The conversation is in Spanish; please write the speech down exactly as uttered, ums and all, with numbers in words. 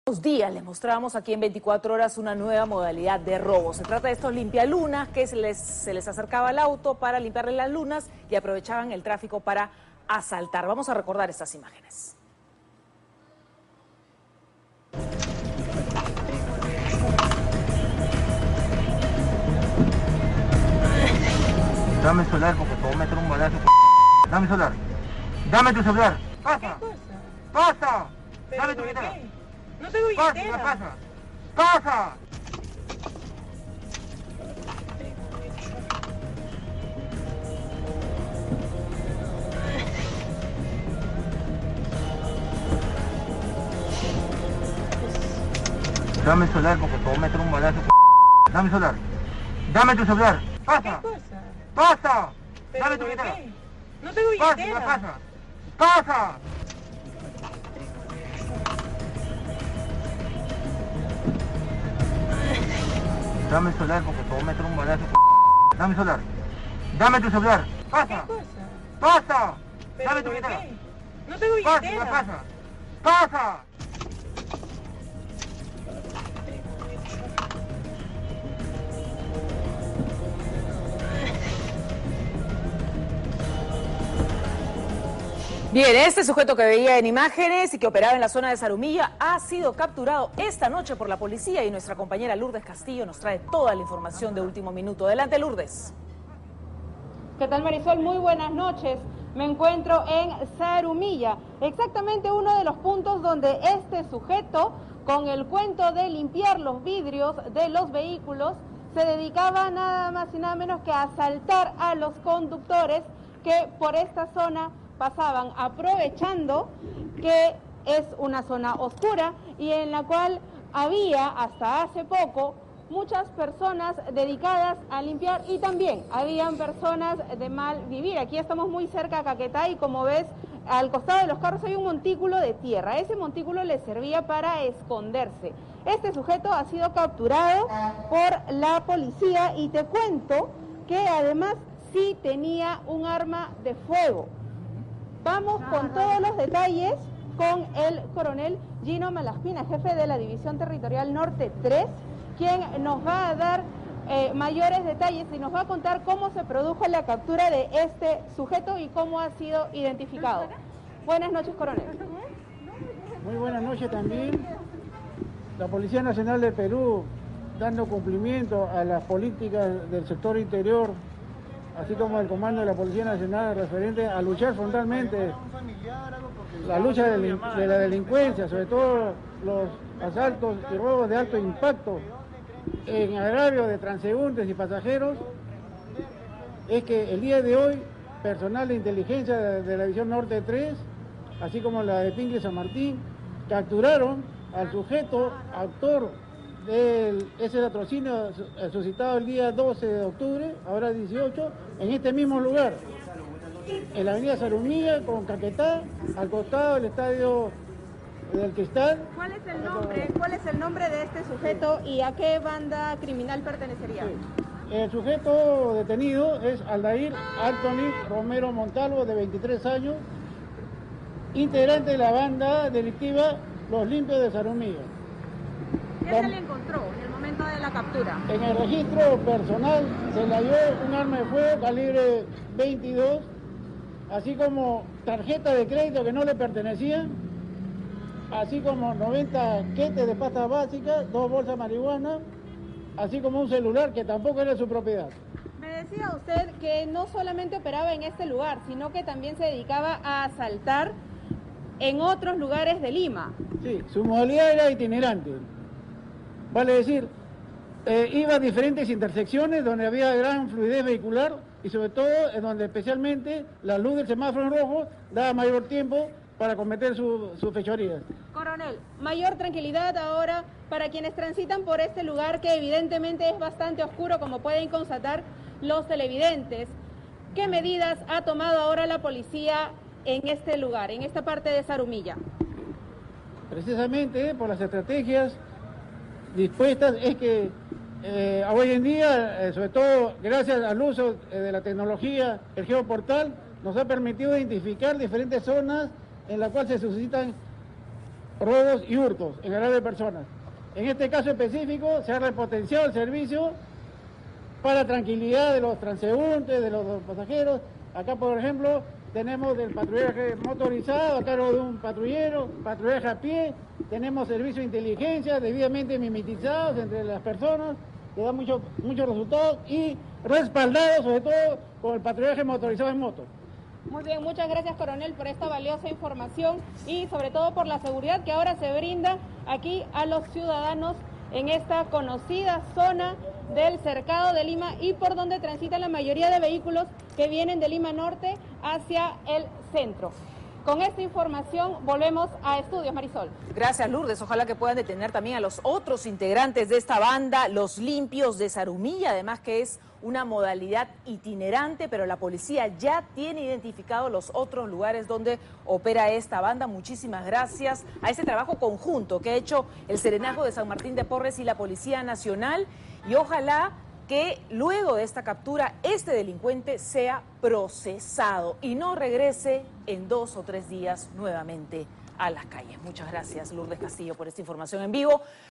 Unos días les mostramos aquí en veinticuatro horas una nueva modalidad de robo. Se trata de estos limpialunas que se les, se les acercaba al auto para limpiarle las lunas y aprovechaban el tráfico para asaltar. Vamos a recordar estas imágenes. Dame el celular porque te voy a meter un balazo. Dame el celular. Dame tu celular. Pasa. Pasa. Dame tu billetera. No tengo billetera. Pasa, pasa. Pasa. Dame el celular porque te voy a meter un balazo. Dame el celular. Dame tu celular. Pasa. ¿Qué cosa? Pasa. ¿Pero Dame tu por billetera. qué? No tengo Pasa, billetera. pasa. Pasa. Dame el celular porque te voy a meter un balazo. Dame el celular. Dame tu celular. Pasa. ¿Qué cosa? Pasa. ¿Pero Dame tu por billetera. qué? No tengo Pasa, billetera. pasa. Pasa. Bien, este sujeto que veía en imágenes y que operaba en la zona de Zarumilla ha sido capturado esta noche por la policía y nuestra compañera Lourdes Castillo nos trae toda la información de último minuto. Adelante, Lourdes. ¿Qué tal, Marisol? Muy buenas noches. Me encuentro en Zarumilla, exactamente uno de los puntos donde este sujeto, con el cuento de limpiar los vidrios de los vehículos, se dedicaba nada más y nada menos que a asaltar a los conductores que por esta zona pasaban, aprovechando que es una zona oscura y en la cual había hasta hace poco muchas personas dedicadas a limpiar y también habían personas de mal vivir. Aquí estamos muy cerca a Caquetá y como ves, al costado de los carros hay un montículo de tierra. Ese montículo le servía para esconderse. Este sujeto ha sido capturado por la policía y te cuento que además sí tenía un arma de fuego. Vamos con todos los detalles con el coronel Gino Malaspina, jefe de la División Territorial Norte tres, quien nos va a dar eh, mayores detalles y nos va a contar cómo se produjo la captura de este sujeto y cómo ha sido identificado. Buenas noches, coronel. Muy buenas noches también. La Policía Nacional de Perú, dando cumplimiento a las políticas del sector interior, así como el comando de la Policía Nacional referente a luchar frontalmente la lucha de, de la delincuencia, sobre todo los asaltos y robos de alto impacto en agravio de transeúntes y pasajeros, es que el día de hoy personal de inteligencia de, de la División Norte tres, así como la de Pinque San Martín, capturaron al sujeto autor de ese latrocinio suscitado el día doce de octubre, ahora dieciocho, en este mismo lugar, en la avenida Zarumilla con Caquetá, al costado del estadio del Cristal. ¿Cuál es el nombre? ¿Cuál es el nombre de este sujeto y a qué banda criminal pertenecería? Sí. El sujeto detenido es Aldair Anthony Romero Montalvo, de veintitrés años, integrante de la banda delictiva Los Limpios de Zarumilla. ¿Qué se le encontró en el momento de la captura? En el registro personal se le halló un arma de fuego calibre veintidós, así como tarjeta de crédito que no le pertenecían, así como noventa quetes de pasta básica, dos bolsas de marihuana, así como un celular que tampoco era de su propiedad. Me decía usted que no solamente operaba en este lugar, sino que también se dedicaba a asaltar en otros lugares de Lima. Sí, su modalidad era itinerante. Vale decir, eh, iba a diferentes intersecciones donde había gran fluidez vehicular y sobre todo en donde especialmente la luz del semáforo en rojo daba mayor tiempo para cometer sus su fechorías. Coronel, mayor tranquilidad ahora para quienes transitan por este lugar que evidentemente es bastante oscuro, como pueden constatar los televidentes. ¿Qué medidas ha tomado ahora la policía en este lugar, en esta parte de Zarumilla? Precisamente por las estrategias dispuestas es que eh, hoy en día, eh, sobre todo gracias al uso eh, de la tecnología, el geoportal nos ha permitido identificar diferentes zonas en las cuales se suscitan robos y hurtos en agravio de personas. En este caso específico se ha repotenciado el servicio para tranquilidad de los transeúntes, de los pasajeros. Acá, por ejemplo, tenemos el patrullaje motorizado a cargo de un patrullero, patrullaje a pie, tenemos servicio de inteligencia debidamente mimetizados entre las personas, que da muchos muchos resultados, y respaldados sobre todo con el patrullaje motorizado en moto. Muy bien, muchas gracias, coronel, por esta valiosa información y sobre todo por la seguridad que ahora se brinda aquí a los ciudadanos en esta conocida zona del Cercado de Lima y por donde transitan la mayoría de vehículos que vienen de Lima Norte hacia el centro. Con esta información volvemos a estudios, Marisol. Gracias, Lourdes. Ojalá que puedan detener también a los otros integrantes de esta banda, los limpios de Zarumilla, además que es una modalidad itinerante, pero la policía ya tiene identificado los otros lugares donde opera esta banda. Muchísimas gracias a este trabajo conjunto que ha hecho el Serenazgo de San Martín de Porres y la Policía Nacional, y ojalá que luego de esta captura este delincuente sea procesado y no regrese en dos o tres días nuevamente a las calles. Muchas gracias, Lourdes Castillo, por esta información en vivo.